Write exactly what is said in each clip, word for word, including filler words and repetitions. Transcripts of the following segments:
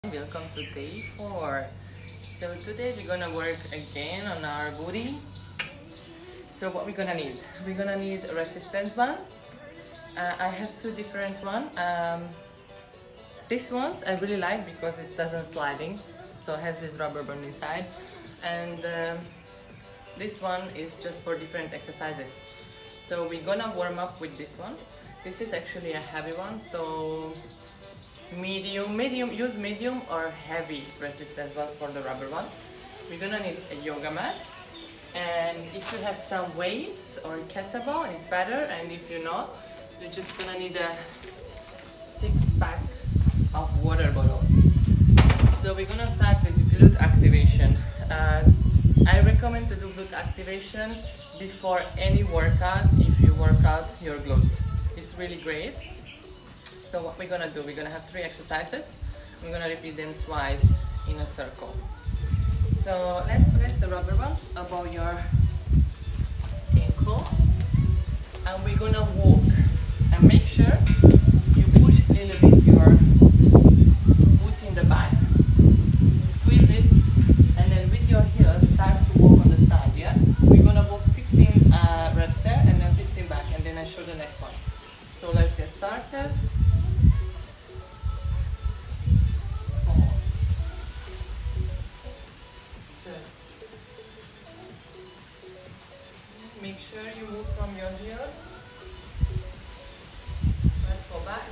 Welcome to day four. So today we're gonna work again on our booty. So what we're gonna need? We're gonna need resistance bands. Uh, I have two different ones. Um, this one I really like because it doesn't sliding, so it has this rubber band inside. And um, this one is just for different exercises. So we're gonna warm up with this one. This is actually a heavy one, so medium, medium, use medium or heavy resistance bands for the rubber one. We're gonna need a yoga mat, and if you have some weights or kettlebell, it's better, and if you're not, you're just gonna need a six pack of water bottles. So we're gonna start with glute activation. Uh, I recommend to do glute activation before any workout if you work out your glutes. It's really great. So what we're gonna do, we're gonna have three exercises. We're gonna repeat them twice in a circle. So let's place the rubber band above your ankle, and we're gonna walk. And make sure you push a little bit your foot in the back, squeeze it, and then with your heels start to walk on the side. Yeah, we're gonna walk fifteen uh, reps there, and then fifteen back, and then I show the next one. So let's get started. Make sure you move from your heels. Let's go back.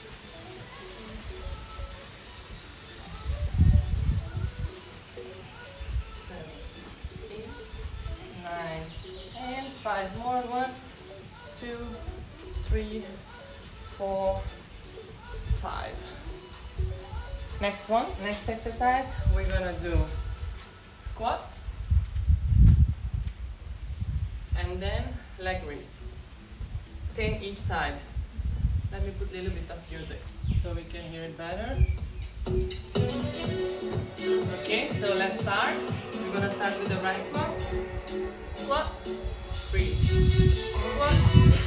Seven, eight, nine, and five more. One, two, three, four, five. Next one, next exercise, we're gonna do squat. And then leg raise, ten each side. Let me put a little bit of music so we can hear it better. Okay, so let's start. We're gonna start with the right one. Squat, breathe. Squat.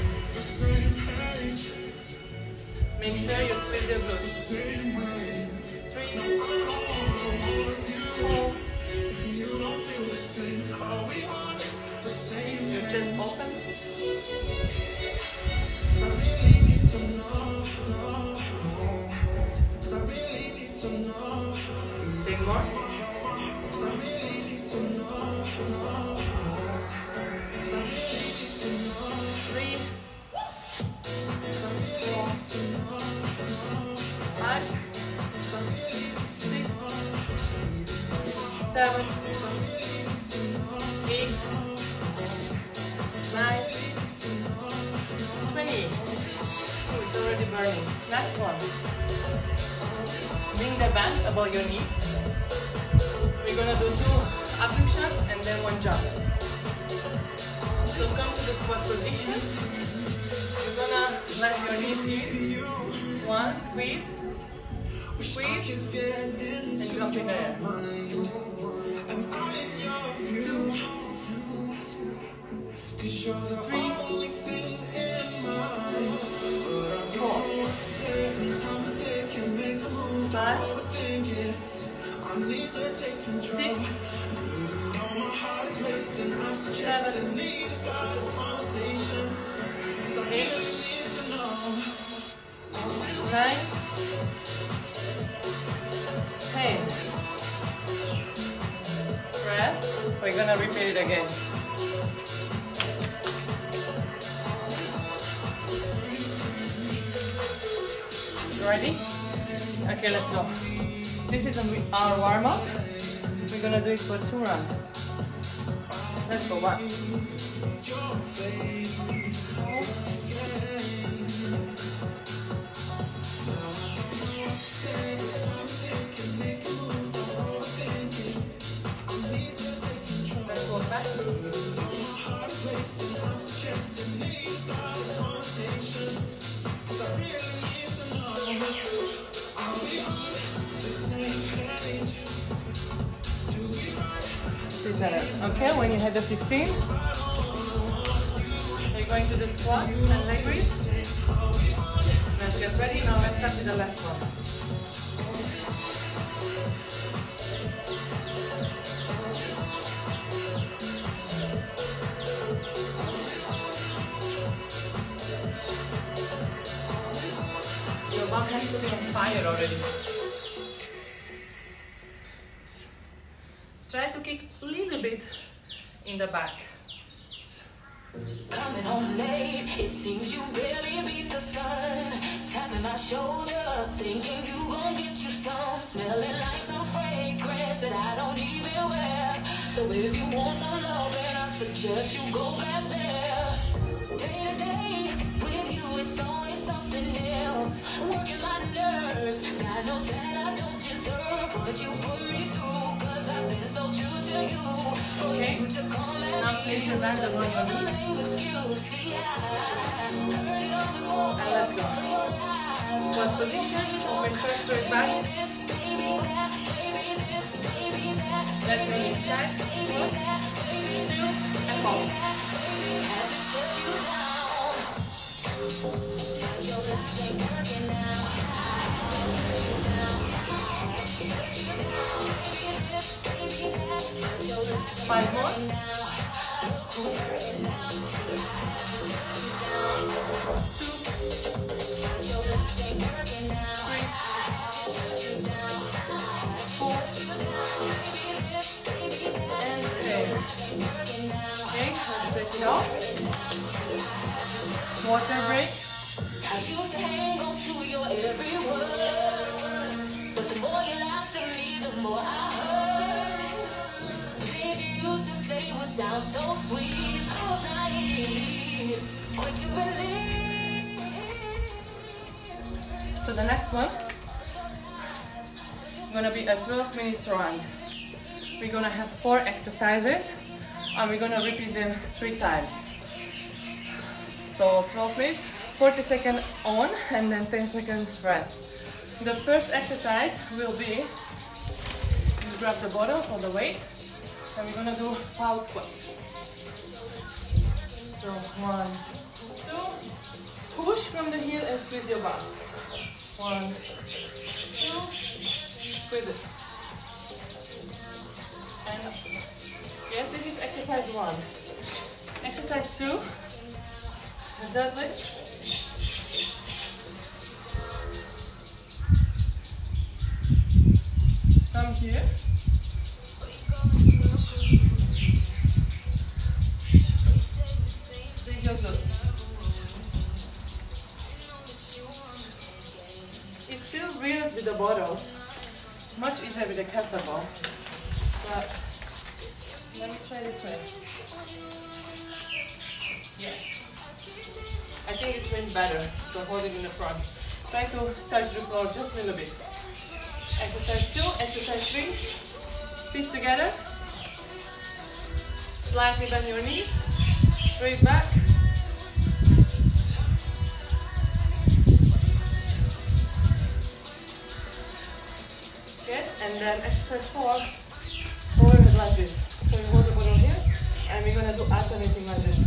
Make sure you squeeze your glutes. Three, four. Your chest open. Take more. Three, four, five, six, seven, eight, nine, twenty. Oh, it's already burning. Last one. Bring the bands above your knees. We're gonna do two abductions and then one jump. So come to the squat position. You're gonna let your knees in. One, squeeze, squeeze, and jump in the air. Two, three, four, five, six, seven, eight, nine, ten. Rest. We're gonna repeat it again. Ready? Okay, let's go. This is our warm-up. We're gonna do it for two rounds. Let's go. One. Let's go back. Okay, when you hit the fifteen, you're going to the squat and leg raise. Let's get ready. Now let's start with the left one. getting on fire already. Try to kick a little bit in the back. Coming home late, it seems you barely beat the sun. Tapping my shoulder, thinking you gon' get you some. Smelling like some fragrance that I don't even wear. So if you want some love, then I suggest you go back there. Day to day, with you it's always something else. Working my nerves, God knows that I don't deserve what you put me through. Cause I've been so true to you. For Okay. you to come at Now place your hands on your knees. And let's go. Squat position, open first straight back. Let's bring it inside. One, two, and hold. Five more. Two. Okay, let's take it off. Water break. I used to hang on to your every word, but the more you lied to me, the more I heard. The things you used to say would sound so sweet. I was naive, quick to believe. So the next one, gonna be a twelve minutes round. We're gonna have four exercises and we're gonna repeat them three times. So twelve minutes, forty seconds on and then ten seconds rest. The first exercise will be, you grab the bottle or the weight and we're gonna do power squats. So one, two, push from the heel and squeeze your butt. One, two, squeeze it. And yes, this is exercise one. Exercise two, deadlift. Come here. Squeeze your glute. It feels weird with the bottles. It's much easier with the kettlebell. But let me try this way. Yes. I think it feels better. So hold it in the front. Try to touch the floor just a little bit. Exercise two, exercise three. Feet together. Slightly bend your knee. Straight back. Yes, and then exercise four. Overhead lunges. So you hold the bottle here, and we're gonna do alternating lunges.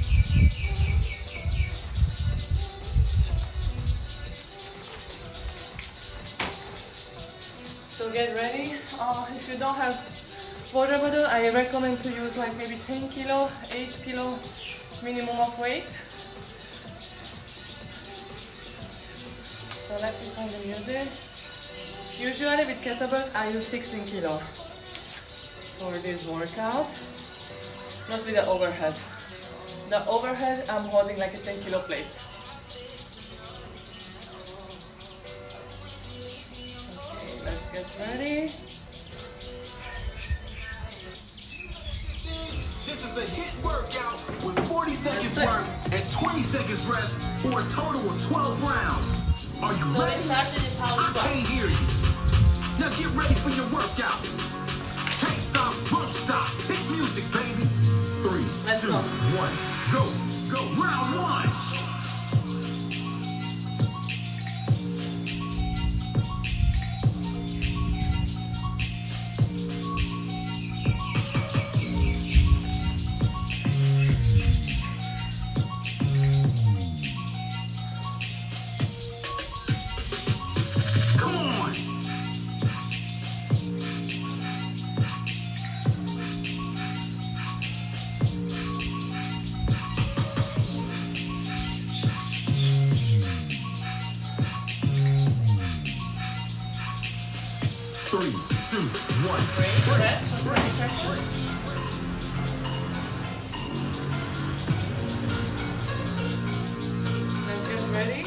So get ready. Uh, if you don't have water bottle, I recommend to use like maybe ten kilo, eight kilo minimum of weight. So let me find the music. Usually with kettlebells, I use sixteen kilo for this workout. Not with the overhead. The overhead, I'm holding like a ten kilo plate. Okay, let's get ready. This is a hit workout with forty seconds work and twenty seconds rest for a total of twelve rounds. Are you So ready? we started in power I squat. can't hear you. Now get ready for your workout. Can't stop, won't stop. Hit music, baby. Three, Let's two, go. one, go, go. Round one. Come on. Three, two, one. Break, Break. rest for twenty seconds. Let's get ready.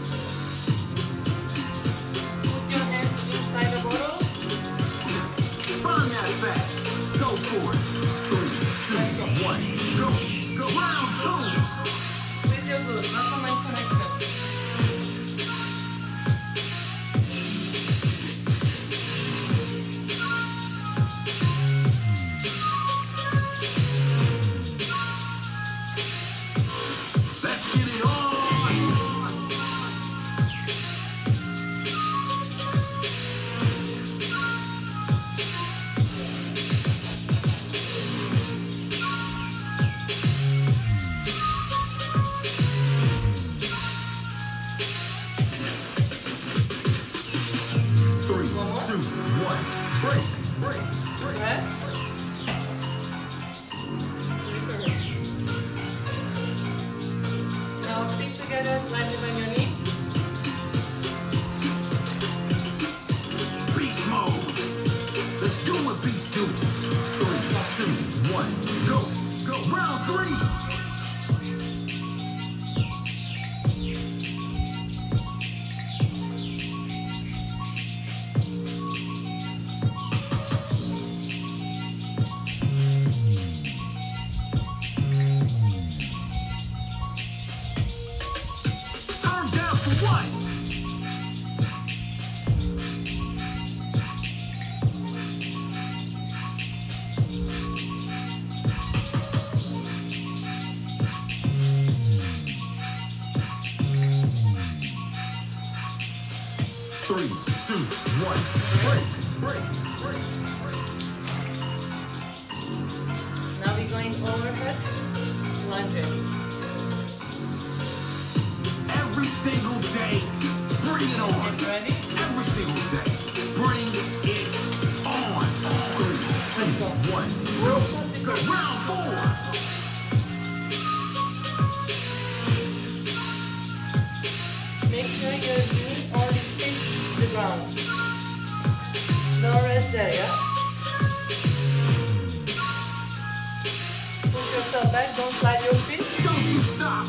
Put your hands inside the bottle. Burn that fat. Go for it. Three, two, one. Go. Go. Round two. With your glutes, muscle mind connection. Let's get it on. Three, two, one. Break. Break. Break. Rest. Sleeper. Now feet together, slightly bend your knee. Beast mode. Let's do what beasts do. Three, two, one. Go. Go. Round three. Turn down for what? Three, two, one. Break. Break. Break. Now we're going overhead lunges. Every single day, bring it on. Get ready. Every single day, bring it on. Three, two, one. Go. Go. Round four. Make sure your knee only hits the ground. Don't rest there, yeah? Push yourself back, don't slide your feet. Don't you stop.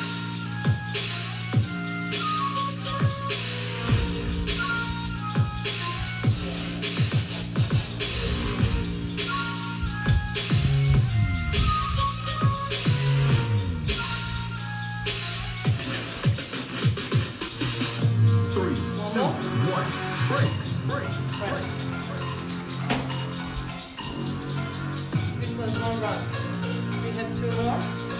Three, two, one. Break. Break. Right. This was one round. We have two more.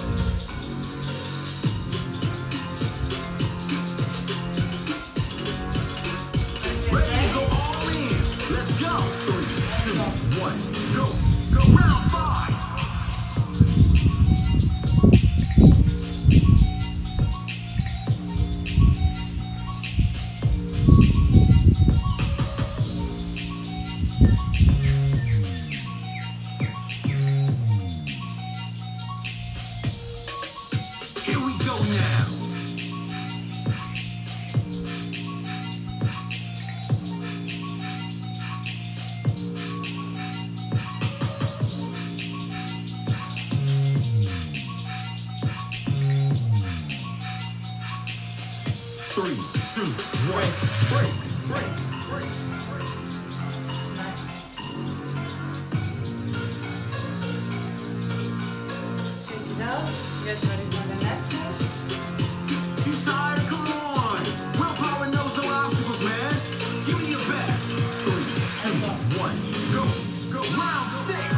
Ready to go all in. Let's go. Three, two, one. Go. Go. Round five. Here we go now. Three, two, one. Break. Break. Break. Break. Nice. Shake it out. Get ready for the next one. You tired? Come on. Willpower knows no obstacles, man. Give me your best. Three, two, one. Go. Go. Round six.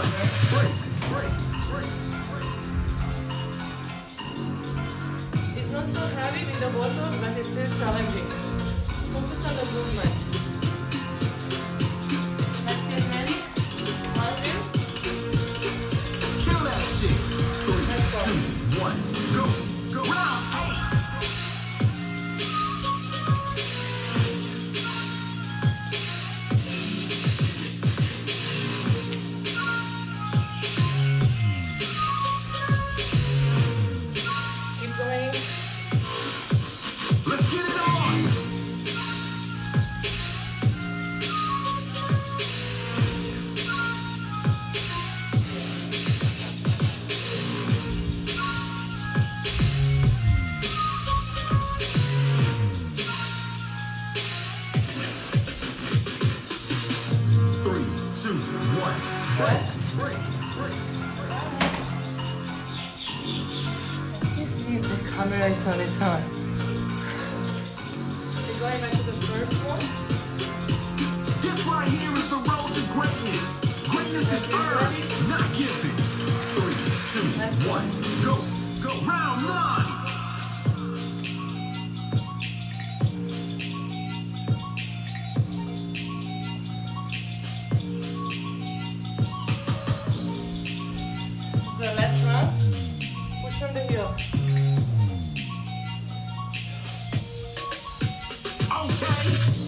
break, break, break, break. It's not so heavy with the bottle, but it's still challenging. Focus on the movement. Let's get ready. One minute. Let's kill that shit. Three, Let's go. two, one, go, go. Round eight. Keep going. Let's get it on. Three, two, one, break, break, break. You see if the camera is on its own. We're going back to the first one. This right here is the road to greatness. Greatness is earned, not given. Three, two, one, go, go. Round nine. The last round. Push from the heel. Okay.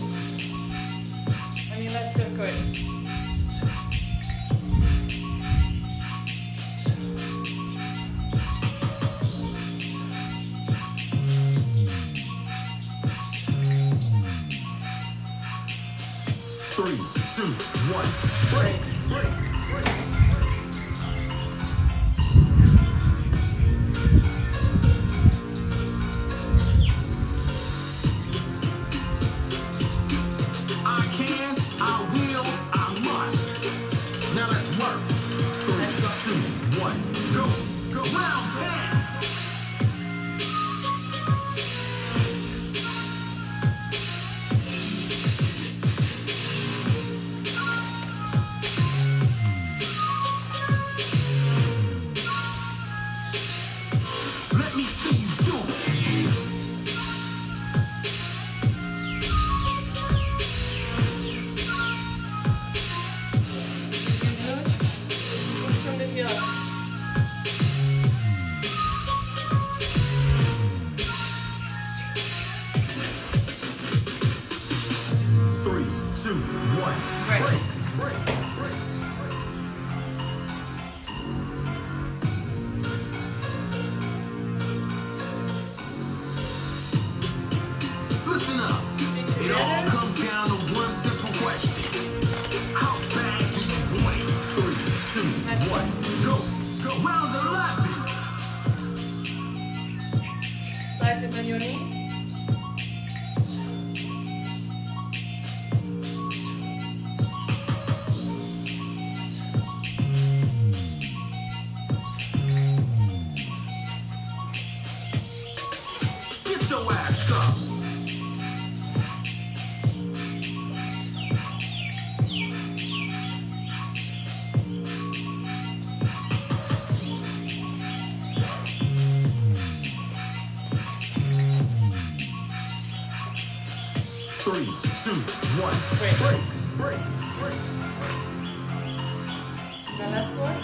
I mean, let's circle it. Three, two, one, break, break, break. I can, I will, I must. Now let's work. Three, two, one, go, go. Round ten. Let me see you do it. Good. Push from the heel. Three, two, one, Break. break, break, break, break. Listen up. It all comes down to one simple question. How bad do you want it? Three, two, one, go, go. Round eleven. Slightly bend your knees. Get your ass up. Three, two, one, Break. break, break, break. The last one.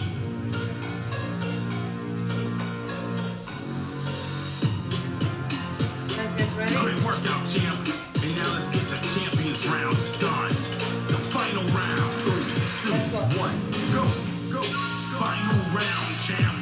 Let's get ready. Great workout, champ. And now let's get the champions round done. The final round. Three, two, Let's go. one, go, go. Final round, champ.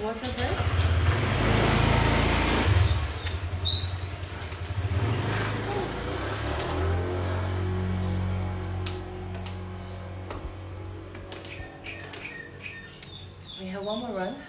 water break. We have one more run.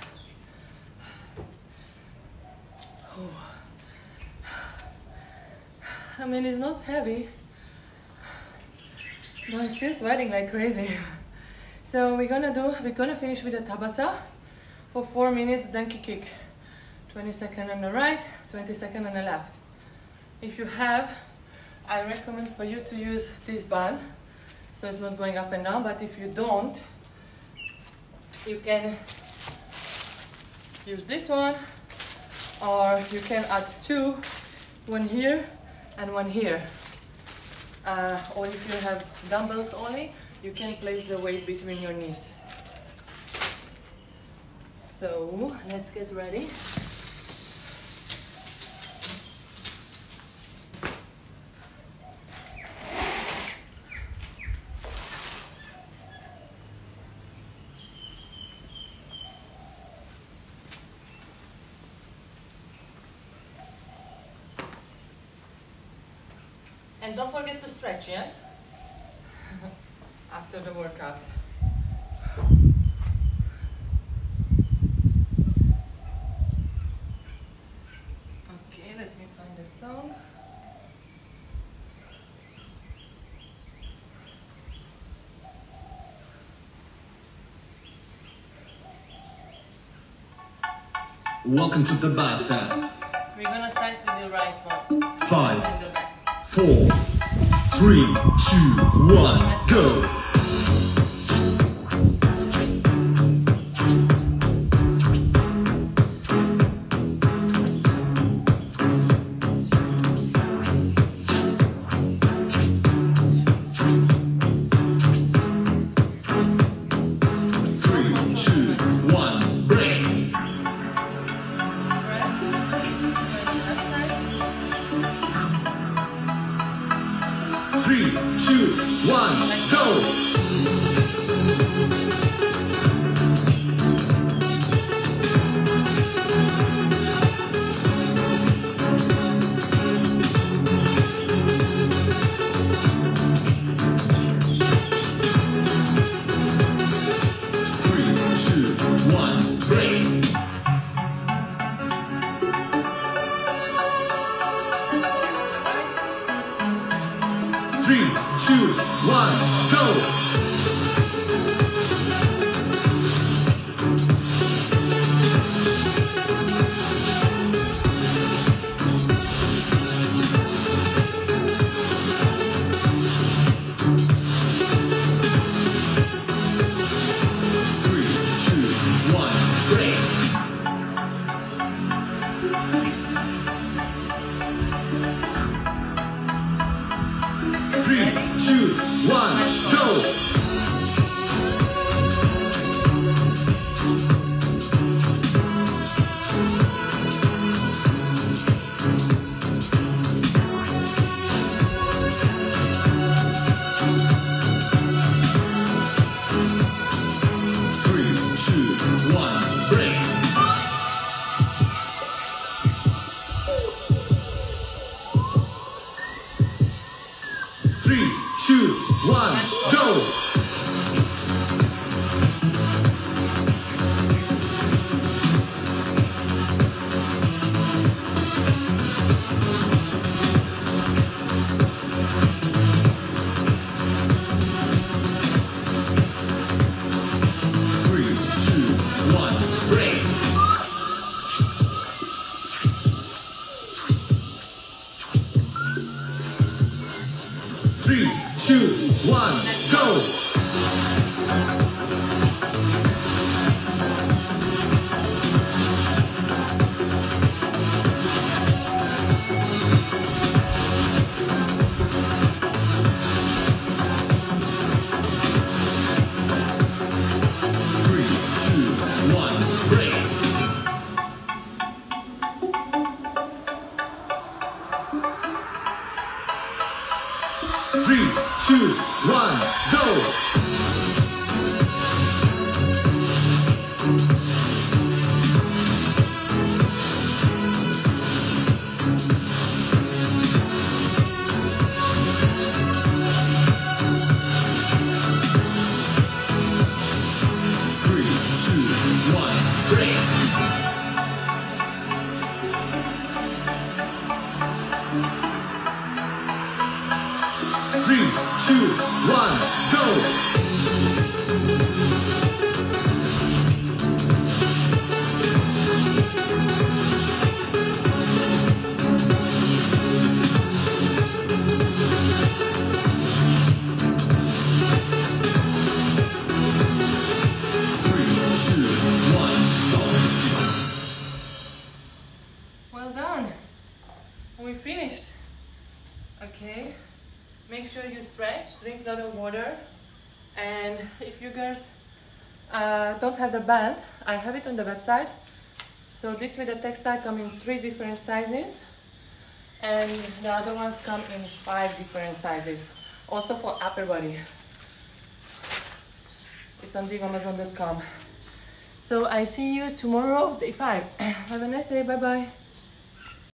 I mean, it's not heavy, but I'm still sweating like crazy. So we're gonna do, we're gonna finish with a Tabata for four minutes donkey kick. twenty seconds on the right, twenty seconds on the left. If you have, I recommend for you to use this band, so it's not going up and down, but if you don't, you can use this one, or you can add two, one here and one here. Uh, or if you have dumbbells only, you can place the weight between your knees. So let's get ready. And don't forget to stretch, yes? After the workout. Okay, let me find the song. Welcome to the Bata. We're gonna start with the right one. Five, four, three, two, one, go. Three, two, one, go! Three, two, one, go! Three, two, one, go! Three, two, one, break! Three, two, one, go! Three, two, one, break! Three, two, one, go! Three, two, one, break! Three, two, one, go! Three, two, one, go! Well done. We finished. Okay. Make sure you stretch, drink a lot of water. And if you girls uh, don't have the band, I have it on the website. So this with the textile come in three different sizes. And the other ones come in five different sizes. Also for upper body. It's on div amazon dot com. So I see you tomorrow, day five. Have a nice day, bye bye.